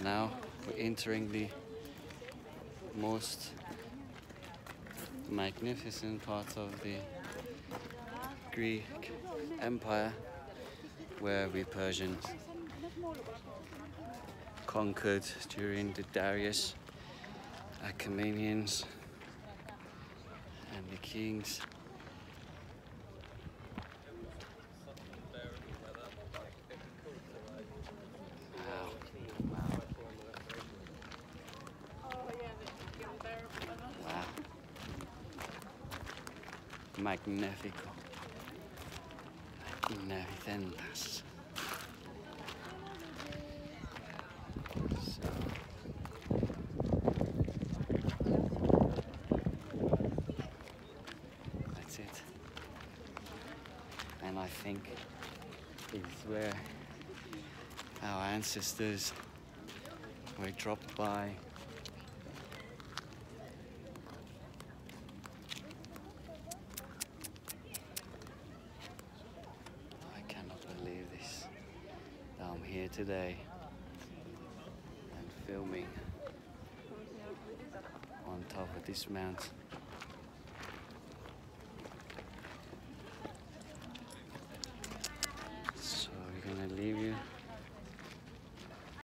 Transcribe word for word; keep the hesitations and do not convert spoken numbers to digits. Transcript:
Now we're entering the most magnificent part of the Greek Empire, where the Persians conquered during the Darius, Achaemenians, and the kings. Wow. Wow. Magnifico. Magnificent. So, that's it. And I think it's where our ancestors were dropped by. I cannot believe this. That I'm here today and filming on top of this mountain.